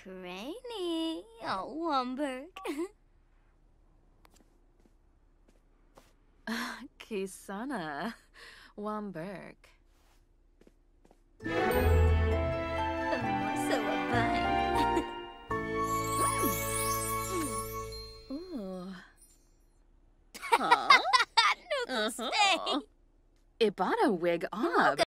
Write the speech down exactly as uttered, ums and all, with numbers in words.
Cranny. Oh, Womberg. Kisana. Womberg. Oh, so abay. Ooh. Huh? No, uh-huh. Ibana wig up.